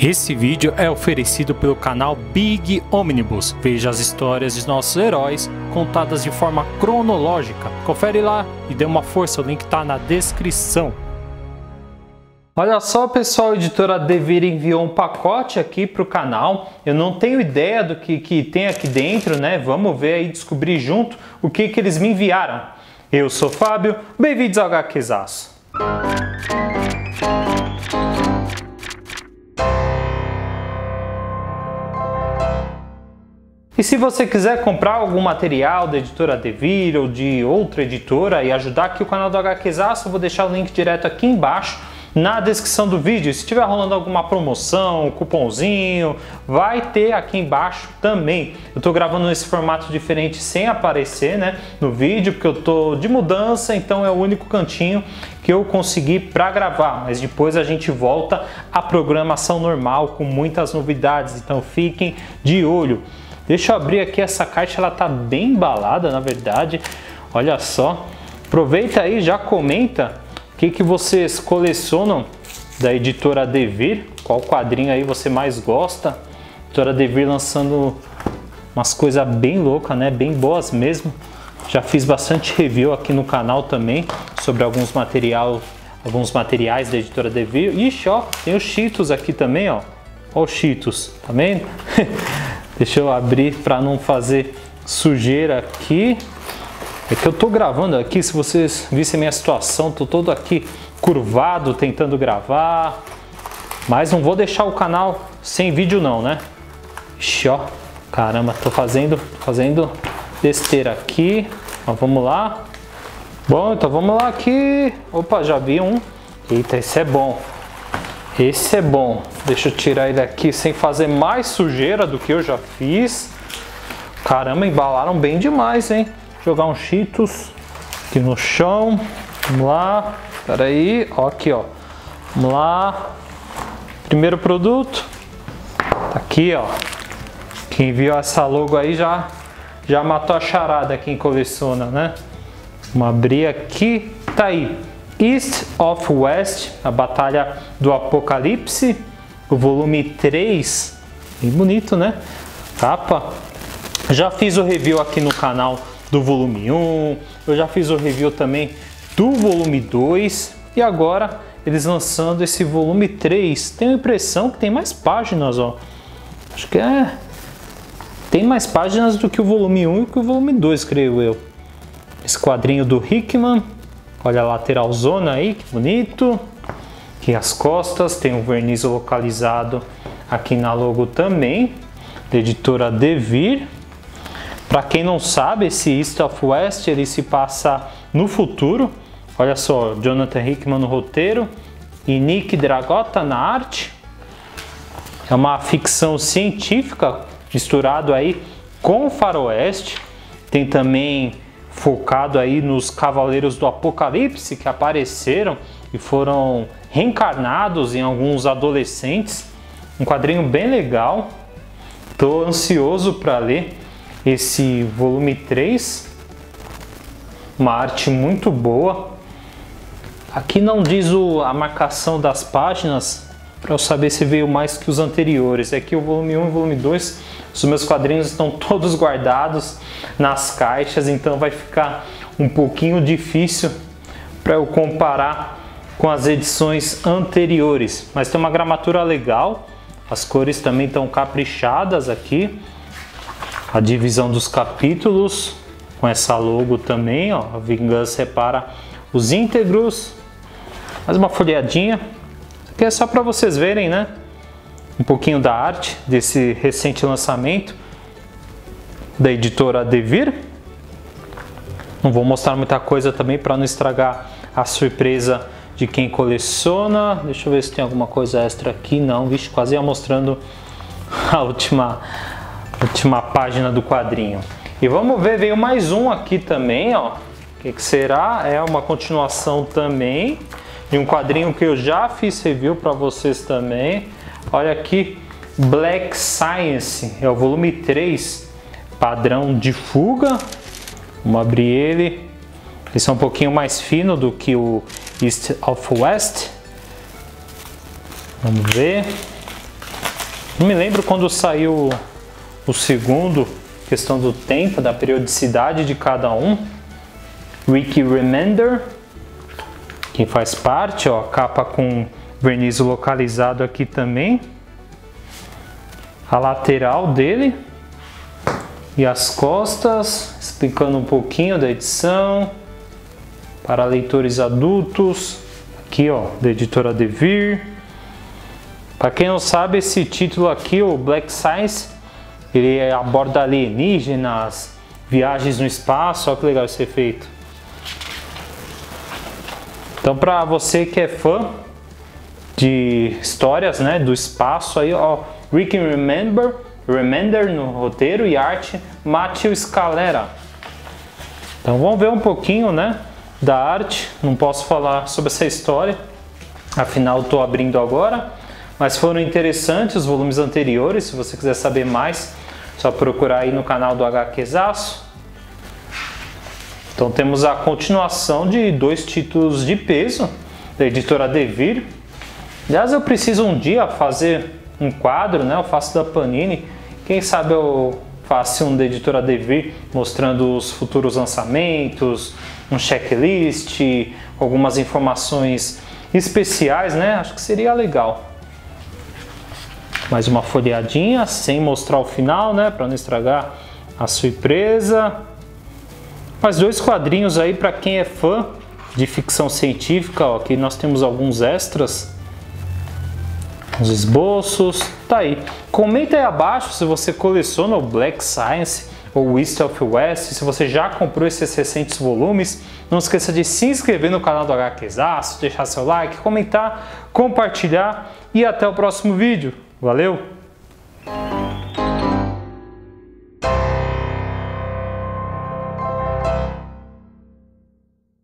Esse vídeo é oferecido pelo canal Big Omnibus. Veja as histórias de nossos heróis contadas de forma cronológica. Confere lá e dê uma força, o link está na descrição. Olha só, pessoal, a editora Devir enviou um pacote aqui para o canal. Eu não tenho ideia do que tem aqui dentro, né? Vamos ver aí, descobrir junto o que eles me enviaram. Eu sou o Fábio, bem-vindos ao HQzaço. E se você quiser comprar algum material da editora Devir ou de outra editora e ajudar aqui o canal do HQzaço, eu vou deixar o link direto aqui embaixo na descrição do vídeo. Se estiver rolando alguma promoção, cupomzinho, vai ter aqui embaixo também. Eu estou gravando nesse formato diferente sem aparecer, né, no vídeo, porque eu estou de mudança, então é o único cantinho que eu consegui para gravar. Mas depois a gente volta à programação normal com muitas novidades, então fiquem de olho. Deixa eu abrir aqui essa caixa, ela tá bem embalada, na verdade. Olha só. Aproveita aí, já comenta o que vocês colecionam da editora Devir. Qual quadrinho aí você mais gosta? A editora Devir lançando umas coisas bem loucas, né? Bem boas mesmo. Já fiz bastante review aqui no canal também sobre alguns materiais da editora Devir. Ixi, ó, tem os Cheetos aqui também, ó. Ó os Cheetos, tá vendo? Deixa eu abrir para não fazer sujeira aqui. É que eu tô gravando aqui, se vocês vissem minha situação, tô todo aqui curvado tentando gravar. Mas não vou deixar o canal sem vídeo não, né? Ixi, ó, caramba, tô fazendo besteira aqui. Ó, vamos lá. Bom, então vamos lá aqui. Opa, já vi um. Eita, esse é bom. Esse é bom. Deixa eu tirar ele aqui sem fazer mais sujeira do que eu já fiz. Caramba, embalaram bem demais, hein? Jogar um Cheetos aqui no chão. Vamos lá. Espera aí. Ó, aqui, ó. Vamos lá. Primeiro produto. Tá aqui, ó. Quem viu essa logo aí já matou a charada quem coleciona, né? Vamos abrir aqui. Tá aí. East of West, a Batalha do Apocalipse, o volume 3, bem bonito, né? Capa. Já fiz o review aqui no canal do volume 1, eu já fiz o review também do volume 2 e agora eles lançando esse volume 3. Tenho a impressão que tem mais páginas, ó. Acho que tem mais páginas do que o volume 1 e que o volume 2, creio eu. Esse quadrinho do Hickman. Olha a lateralzona aí, que bonito. Aqui as costas, tem um verniz localizado aqui na logo também, da editora Devir. Para quem não sabe, esse East of West, ele se passa no futuro. Olha só, Jonathan Hickman no roteiro e Nick Dragotta na arte. É uma ficção científica misturado aí com faroeste. Tem também focado aí nos Cavaleiros do Apocalipse que apareceram e foram reencarnados em alguns adolescentes. Um quadrinho bem legal. Tô ansioso para ler esse volume 3. Uma arte muito boa. Aqui não diz a marcação das páginas para eu saber se veio mais que os anteriores. Aqui o volume 1 e o volume 2, os meus quadrinhos estão todos guardados nas caixas, então vai ficar um pouquinho difícil para eu comparar com as edições anteriores. Mas tem uma gramatura legal, as cores também estão caprichadas aqui. A divisão dos capítulos com essa logo também, ó, a Vingança Repara os Íntegros. Mais uma folheadinha. Isso aqui é só para vocês verem, né? Um pouquinho da arte desse recente lançamento da editora Devir. Não vou mostrar muita coisa também para não estragar a surpresa de quem coleciona. Deixa eu ver se tem alguma coisa extra aqui. Não, vixe, quase ia mostrando a última página do quadrinho. E vamos ver, veio mais um aqui também, ó. O que será? É uma continuação também de um quadrinho que eu já fiz review para vocês também. Olha aqui, Black Science, é o volume 3, padrão de fuga. Vamos abrir ele. Esse é um pouquinho mais fino do que o East of West. Vamos ver. Não me lembro quando saiu o segundo, questão do tempo, da periodicidade de cada um. Rick Remender, quem faz parte, ó, capa com verniz localizado aqui também. A lateral dele e as costas, explicando um pouquinho da edição para leitores adultos. Aqui, ó, da editora Devir. Para quem não sabe, esse título aqui, o Black Science, ele aborda alienígenas, viagens no espaço. Olha que legal esse efeito. Então, para você que é fã de histórias, né, do espaço, aí, ó, Rick Remender no roteiro e arte, Matheus Scalera. Então, vamos ver um pouquinho, né, da arte. Não posso falar sobre essa história, afinal estou abrindo agora, mas foram interessantes os volumes anteriores. Se você quiser saber mais, só procurar aí no canal do HQzaço. Então temos a continuação de 2 títulos de peso da editora Devir. Aliás, eu preciso um dia fazer um quadro, né? Eu faço da Panini. Quem sabe eu faço um da editora Devir mostrando os futuros lançamentos, um checklist, algumas informações especiais, né? Acho que seria legal. Mais uma folheadinha, sem mostrar o final, né? Para não estragar a surpresa. Mais 2 quadrinhos aí para quem é fã de ficção científica, ó. Aqui nós temos alguns extras, os esboços, tá aí. Comenta aí abaixo se você coleciona o Black Science ou o East of West, se você já comprou esses recentes volumes. Não esqueça de se inscrever no canal do HQzaço, deixar seu like, comentar, compartilhar e até o próximo vídeo. Valeu!